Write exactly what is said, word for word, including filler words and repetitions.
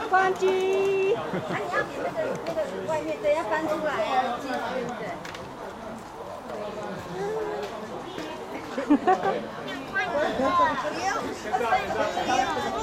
关机。啊，你要点那个那个外面的要翻出来啊，进去的。哈哈哈。